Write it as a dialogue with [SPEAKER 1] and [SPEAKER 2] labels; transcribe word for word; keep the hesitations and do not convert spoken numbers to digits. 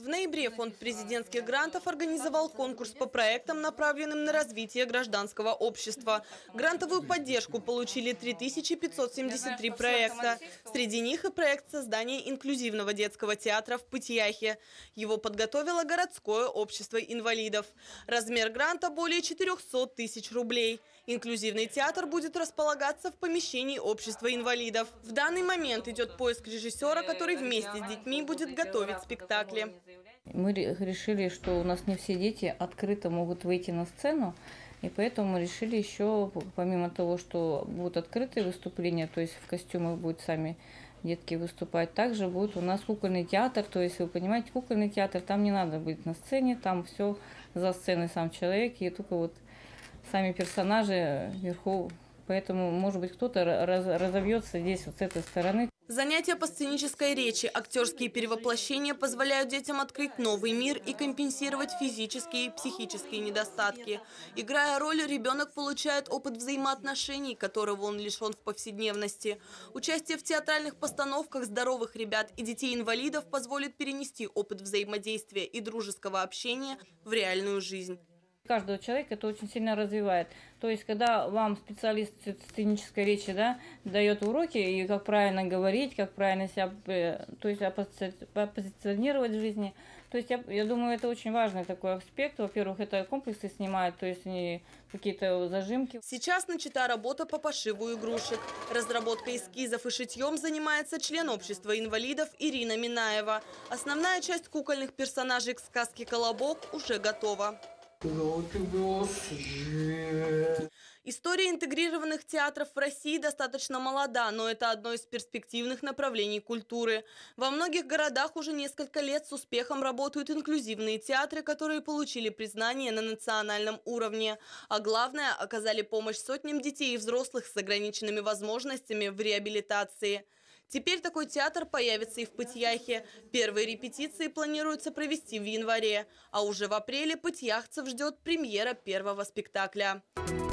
[SPEAKER 1] ноябре Фонд президентских грантов организовал конкурс по проектам, направленным на развитие гражданского общества. Грантовую поддержку получили три тысячи пятьсот семьдесят три проекта. Среди них и проект создания инклюзивного детского театра в Пытьяхе. Его подготовило городское общество инвалидов. Размер гранта более четырёхсот тысяч рублей. Инклюзивный театр будет располагаться в помещении общества инвалидов. В данный момент идет поиск режиссера, который вместе с детьми будет готовить спектакли.
[SPEAKER 2] Мы решили, что у нас не все дети открыто могут выйти на сцену, и поэтому мы решили еще, помимо того, что будут открытые выступления, то есть в костюмах будут сами детки выступать, также будет у нас кукольный театр, то есть вы понимаете, кукольный театр, там не надо быть на сцене, там все за сценой сам человек, и только вот сами персонажи вверху, поэтому, может быть, кто-то раз, разовьется здесь вот с этой стороны.
[SPEAKER 1] Занятия по сценической речи, актерские перевоплощения позволяют детям открыть новый мир и компенсировать физические и психические недостатки. Играя роль, ребенок получает опыт взаимоотношений, которого он лишен в повседневности. Участие в театральных постановках здоровых ребят и детей-инвалидов позволит перенести опыт взаимодействия и дружеского общения в реальную жизнь.
[SPEAKER 2] Каждого человека это очень сильно развивает. То есть, когда вам специалист сценической речи, да, дает уроки, и как правильно говорить, как правильно себя, то есть, позиционировать в жизни. То есть, я, я думаю, это очень важный такой аспект. Во-первых, это комплексы снимают, то есть, не какие-то зажимки.
[SPEAKER 1] Сейчас начата работа по пошиву игрушек. Разработкой эскизов и шитьем занимается член общества инвалидов Ирина Минаева. Основная часть кукольных персонажей к сказке «Колобок» уже готова. История интегрированных театров в России достаточно молода, но это одно из перспективных направлений культуры. Во многих городах уже несколько лет с успехом работают инклюзивные театры, которые получили признание на национальном уровне. А главное, оказали помощь сотням детей и взрослых с ограниченными возможностями в реабилитации. Теперь такой театр появится и в Пытьяхе. Первые репетиции планируется провести в январе. А уже в апреле пытьяхцев ждет премьера первого спектакля.